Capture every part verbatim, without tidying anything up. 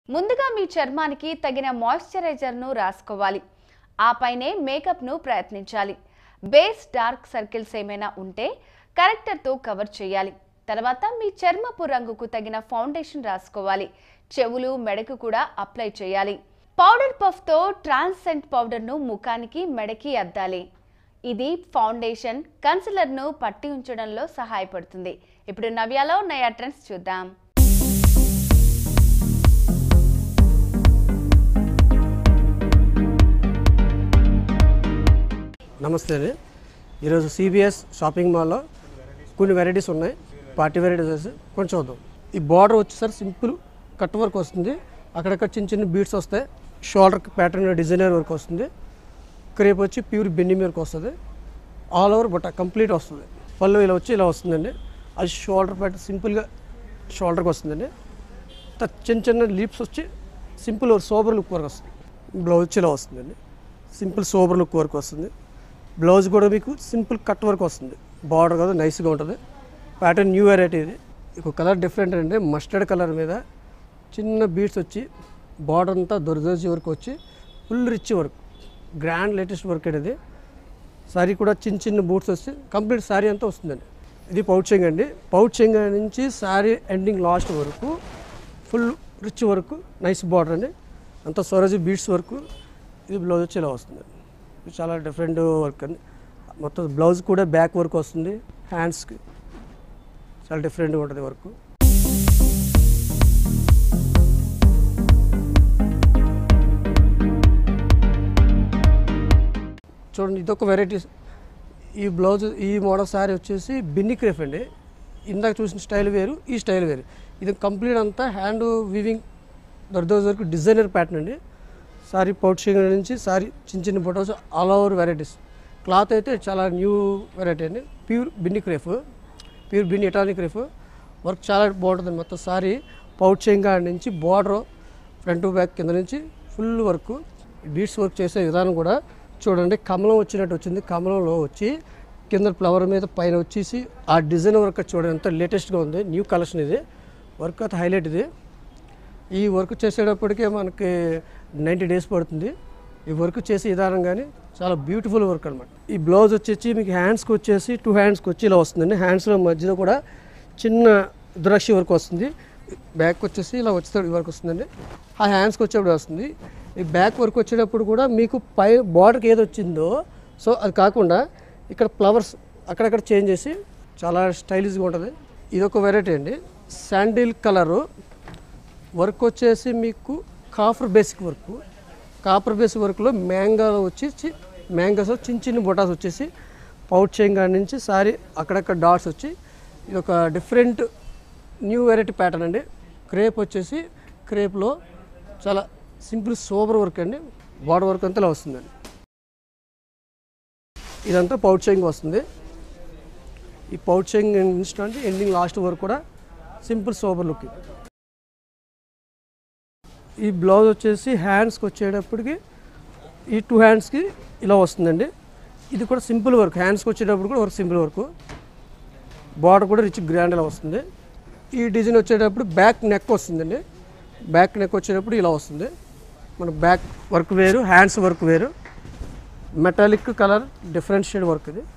ముందుగా మీ చర్మానికి తగిన మాయిశ్చరైజర్ను రాసుకోవాలి. ఆపైనే మేకప్ను ప్రయత్నించాలి. బేస్ డార్క్ సర్కిల్స్ ఏమైనా ఉంటే కరెక్టర్తో కవర్ చేయాలి. తర్వాత మీ చర్మపు రంగుకు తగిన ఫౌండేషన్ రాసుకోవాలి. చెవులు మెడకు కూడా అప్లై చేయాలి. పౌడర్ పఫ్తో ట్రాన్సెంట్ పౌడర్ను ముఖానికి మెడకి అద్దాలి. ఇది ఫౌండేషన్ కన్సిలర్ను పట్టి ఉంచడంలో సహాయపడుతుంది. ఇప్పుడు నవ్యాలో నయా ట్రెండ్స్ చూద్దాం. నమస్తే అండి. ఈరోజు సిబిఎస్ షాపింగ్ మాల్లో కొన్ని వెరైటీస్ ఉన్నాయి. పార్టీ వెరైటీస్ కొంచెం చూద్దాం. ఈ బార్డర్ వచ్చేసరికి సింపుల్ కట్ వర్క్ వస్తుంది. అక్కడక్కడ చిన్న చిన్న బీడ్స్ వస్తాయి. షోల్డర్ ప్యాటర్న్ డిజైనర్ వర్క్ వస్తుంది. క్రేప్ వచ్చి ప్యూర్ బెండింగ్ వర్క్ వస్తుంది. ఆల్ ఓవర్ బట్ట కంప్లీట్ వస్తుంది. పళ్ళు ఇలా వచ్చి ఇలా వస్తుందండి. అది షోల్డర్ ప్యాటర్న్ సింపుల్గా షోల్డర్కి వస్తుందండి. చిన్న చిన్న లీప్స్ వచ్చి సింపుల్ సోబర్ లుక్ వర్క్ వస్తుంది. బ్లౌజ్ వచ్చి ఇలా వస్తుందండి. సింపుల్ సోబర్ లుక్ వర్క్ వస్తుంది. బ్లౌజ్ కూడా మీకు సింపుల్ కట్ వర్క్ వస్తుంది. బార్డర్ కదా నైస్గా ఉంటుంది. ప్యాటర్న్ న్యూ వెరైటీ ఇది. ఇంకో కలర్ డిఫరెంట్ అంటే మస్టర్డ్ కలర్ మీద చిన్న బీడ్స్ వచ్చి బార్డర్ అంతా దొరదోజీ వర్క్ వచ్చి full rich work, grand latest work అనేది. శారీ కూడా చిన్న చిన్న బూట్స్ వచ్చి కంప్లీట్ శారీ అంతా వస్తుందండి. ఇది పౌచింగ్ అండి. పౌచింగ్ నుంచి శారీ ఎండింగ్ లాస్ట్ వరకు full rich work, nice border అండి. అంతా సొరజీ బీడ్స్ వర్క్. ఇది బ్లౌజ్ వచ్చి ఇలా వస్తుంది. చాలా డిఫరెంట్ వర్క్ అండి. మొత్తం బ్లౌజ్ కూడా బ్యాక్ వర్క్ వస్తుంది. హ్యాండ్స్కి చాలా డిఫరెంట్గా ఉంటుంది వర్క్. చూడండి, ఇదొక వెరైటీస్. ఈ బ్లౌజ్ ఈ మోడల్ శారీ వచ్చేసి బిన్ని క్రేప్ అండి. ఇందాక చూసిన స్టైల్ వేరు, ఈ స్టైల్ వేరు. ఇది కంప్లీట్ అంతా హ్యాండ్ వీవింగ్ దొరదోజ వరకు డిజైనర్ ప్యాటర్న్ అండి. సారీ పౌచింగ్ నుంచి సారీ చిన్న చిన్న photos all over varieties. Cloth అయితే చాలా న్యూ వెరైటీ అండి. Pure Binny crepe, pure Binny italic crepe. Work చాలా బాగుంటుంది. మొత్తం సారీ పౌచింగ్ నుంచి బార్డర్ ఫ్రంట్ బ్యాక్ కింద నుంచి ఫుల్ వర్క్. బీడ్స్ వర్క్ చేసే విధానం కూడా చూడండి, కమలం వచ్చినట్టు వచ్చింది. కమలంలో వచ్చి కింద ఫ్లవర్ మీద పైన వచ్చేసి ఆ డిజైన్ వర్క్ చూడండి ఎంత లేటెస్ట్గా ఉంది. న్యూ కలెక్షన్ ఇది. వర్క్ అయితే హైలైట్ ఇది. ఈ వర్క్ చేసేటప్పటికే మనకి నైంటీ డేస్ పడుతుంది. ఈ వర్క్ చేసే విధానం కానీ చాలా బ్యూటిఫుల్ వర్క్ అనమాట. ఈ బ్లౌజ్ వచ్చేసి మీకు హ్యాండ్స్కి వచ్చేసి టూ హ్యాండ్స్కి వచ్చి ఇలా వస్తుందండి. హ్యాండ్స్లో మధ్యలో కూడా చిన్న ద్రాక్షి వర్క్ వస్తుంది. బ్యాక్ వచ్చేసి ఇలా వచ్చేటప్పుడు వర్క్ వస్తుందండి. ఆ హ్యాండ్స్కి వచ్చేప్పుడు వస్తుంది. ఈ బ్యాక్ వర్క్ వచ్చేటప్పుడు కూడా మీకు పై బార్డర్కి ఏది వచ్చిందో సో అది కాకుండా ఇక్కడ ఫ్లవర్స్ అక్కడక్కడ చేంజ్ చేసి చాలా స్టైలిష్గా ఉంటుంది. ఇదొక వెరైటీ అండి. శాండిల్ కలరు వర్క్ వచ్చేసి మీకు copper basic work. Copper basic వర్క్లో మ్యాంగోలో వచ్చేసి మ్యాంగోస్ చిన్న చిన్న బొటాస్ వచ్చేసి పౌచింగ్ నుంచి సారీ అక్కడక్కడ డాట్స్ వచ్చి ఇది ఒక డిఫరెంట్ న్యూ వెరైటీ ప్యాటర్న్ అండి. క్రేప్ వచ్చేసి క్రేప్లో చాలా సింపుల్ సోబర్ వర్క్ అండి. బార్డర్ వర్క్ అంతా ఇలా వస్తుందండి. ఇదంతా పౌచింగ్ వస్తుంది. ఈ పౌచింగ్ ఇన్స్టెంట్ ఎండింగ్ లాస్ట్ వరకు కూడా సింపుల్ సోబర్ లుక్. ఈ బ్లౌజ్ వచ్చేసి హ్యాండ్స్కి వచ్చేటప్పటికి ఈ టూ హ్యాండ్స్కి ఇలా వస్తుందండి. ఇది కూడా సింపుల్ వర్క్. హ్యాండ్స్కి వచ్చేటప్పుడు కూడా వర్క్ సింపుల్ వర్క్. బార్డర్ కూడా రిచ్ గ్రాండ్ ఇలా వస్తుంది. ఈ డిజైన్ వచ్చేటప్పుడు బ్యాక్ నెక్ వస్తుందండి. బ్యాక్ నెక్ వచ్చేటప్పుడు ఇలా వస్తుంది. మన బ్యాక్ వర్క్ వేరు, హ్యాండ్స్ వర్క్ వేరు. Metallic colour different shade work ఇది.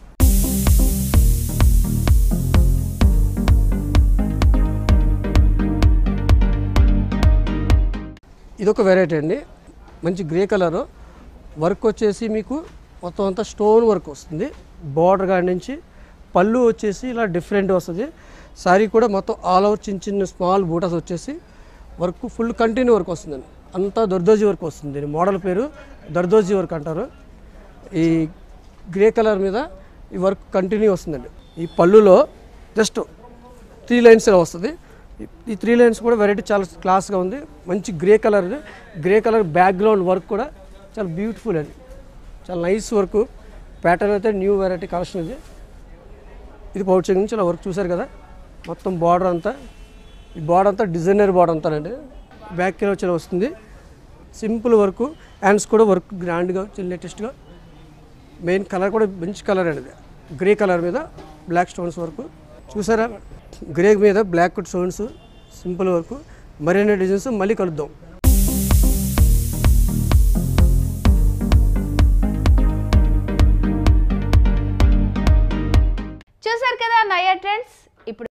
ఇదొక వెరైటీ అండి. మంచి గ్రే కలరు. వర్క్ వచ్చేసి మీకు మొత్తం అంతా స్టోన్ వర్క్ వస్తుంది. బార్డర్ కాడి నుంచి పళ్ళు వచ్చేసి ఇలా డిఫరెంట్ వస్తుంది. శారీ కూడా మొత్తం ఆల్ ఓవర్ చిన్న చిన్న స్మాల్ బూటాస్ వచ్చేసి వర్క్ ఫుల్ కంటిన్యూ వర్క్ వస్తుందండి. అంతా దొరదోజీ వర్క్ వస్తుంది. మోడల్ పేరు దొరదోజీ వర్క్ అంటారు. ఈ గ్రే కలర్ మీద ఈ వర్క్ కంటిన్యూ వస్తుందండి. ఈ పళ్ళులో జస్ట్ త్రీ లైన్స్ ఇలా వస్తుంది. ఈ త్రీ లైన్స్ కూడా వెరైటీ చాలా క్లాస్గా ఉంది. మంచి grey colour. Grey colour background work కూడా చాలా బ్యూటిఫుల్ అండి. చాలా నైస్ వర్క్. ప్యాటర్న్ అయితే న్యూ వెరైటీ కలెక్షన్ ఇది. ఇది పౌచింగ్ నుంచి ఇలా వర్క్ చూసారు కదా. మొత్తం బార్డర్ అంతా ఈ బార్డర్ అంతా డిజైనర్ బార్డర్ అంతానండి. బ్యాక్ కింద వచ్చి వస్తుంది. Simple work. హ్యాండ్స్ కూడా వర్క్ గ్రాండ్గా లేటెస్ట్గా. మెయిన్ కలర్ కూడా మంచి కలర్ అండి. గ్రే కలర్ మీద బ్లాక్ స్టోన్స్ వర్క్ చూసారా. గ్రే మీద బ్లాక్ స్టోన్స్ సింపుల్ వర్క్. మరిన్ని డిజైన్స్ మళ్ళీ కలుద్దాం. చూసారు కదా నయా ట్రెండ్స్. ఇప్పుడు